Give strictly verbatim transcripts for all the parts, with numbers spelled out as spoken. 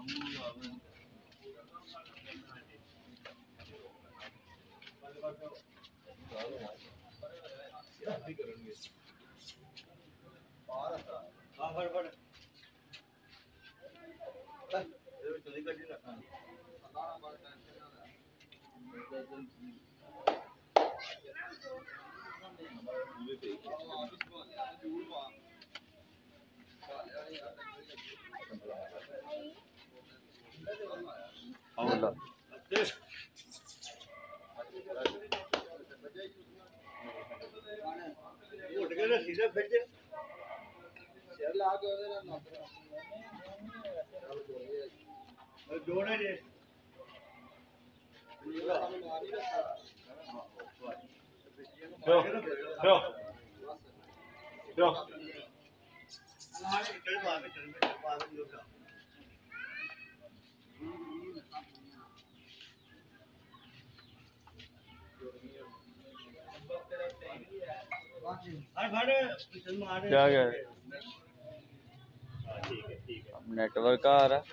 क्या क्या नेटवर्क आ रहा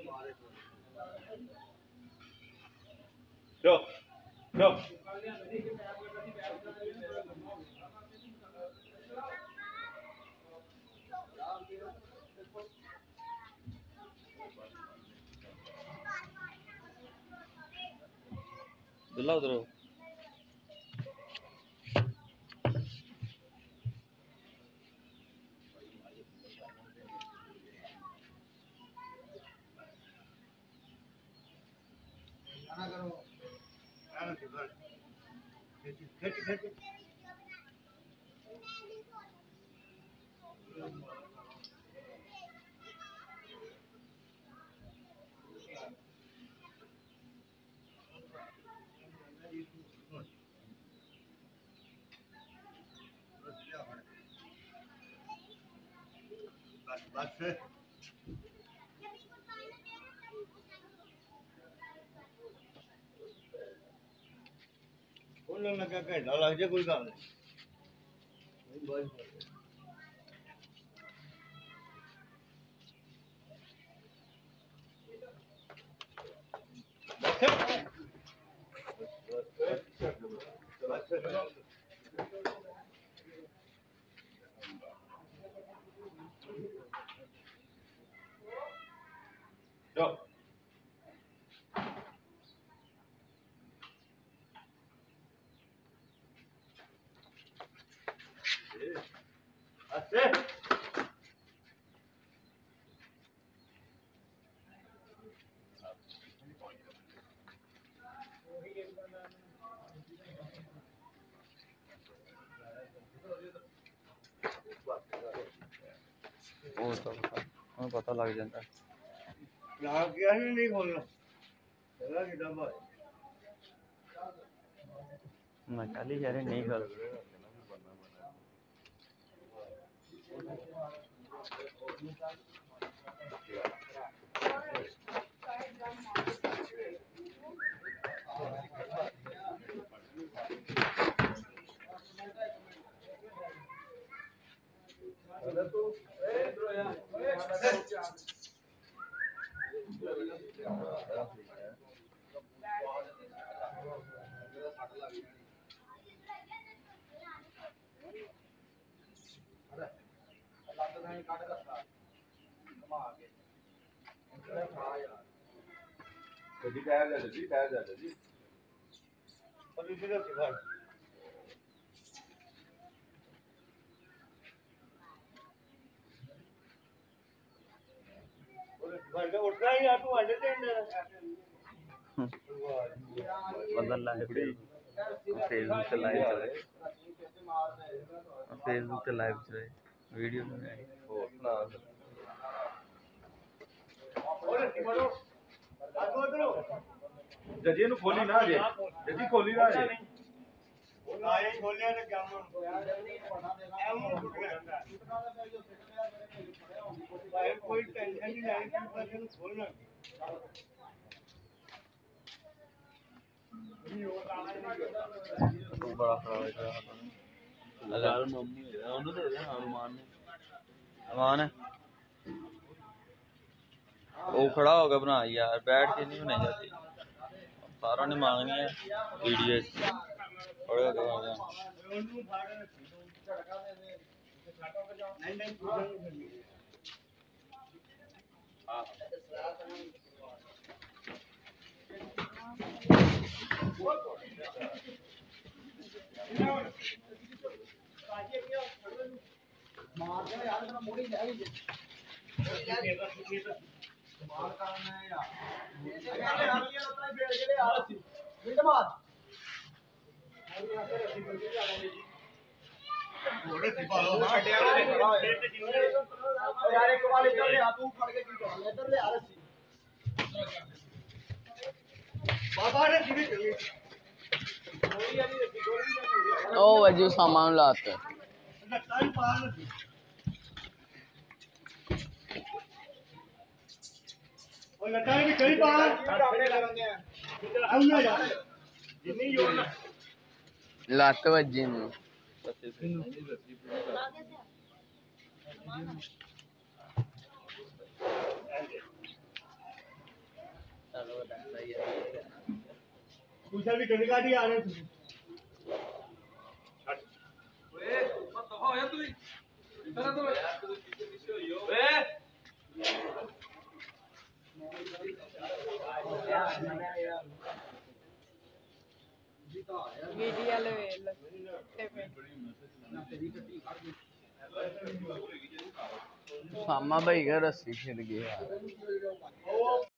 Go. Go. दिला उधर बोलने लगा घंटा लग जाए कोई गल नहीं Go. That's it. ਉਹ ਤਾਂ ਉਹਨੂੰ ਪਤਾ ਲੱਗ ਜਾਂਦਾ ਲਾ ਗਿਆ ਹੀ ਨਹੀਂ ਖੋਲਣਾ ਇਹਦਾ ਕਿੱਦਾਂ ਭਾਈ ਮੈਂ ਕੱਲ ਹੀ ਕਹਿ ਰਿਹਾ ਨਹੀਂ ਗੱਲ जी टायर जा जी टायर जा जी और इसी का सिखा और घंटे उठना ही आप अंडे देंगे बदल लाइव फेसबुक पे लाइव चले फेसबुक पे लाइव चले वीडियो में और ना और टिमरो आगो दरो जजी नु खोली ना जे जजी खोली ना जे ना ये खोलिया ने क्या मन भाई कोई टेंशन नहीं आई कि पर खोलना बड़ा खराब है यार मम्मी उन्होंने दे दिया अरमान ने अरमान है वो खड़ा होगा बना यार, बैठ के नहीं बनाई जाती, सारों ने मांगनी है वीडियो खड़े होकर मांगना। ओ वजू सामान लाते ਲੱਤ ਵੱਜੀ ਨੂੰ पूछा भी कभी गाड़ी आ रहे थे ਸਾਮਾ ਭਾਈ ਘਰ ਰੱਸੀ ਛਿੜ ਗਿਆ